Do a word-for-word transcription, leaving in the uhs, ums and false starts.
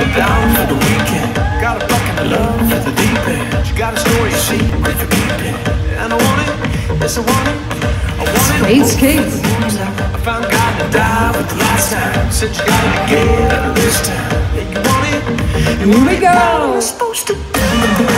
down for the weekend. Got a bucket of love for the deep end. She got a story she great for keeping. And I want it, yes I want it. I want it. Great skates. I found God to die with the last time. Said you gotta get it this time. Yeah, you want it. Here we go. Supposed to.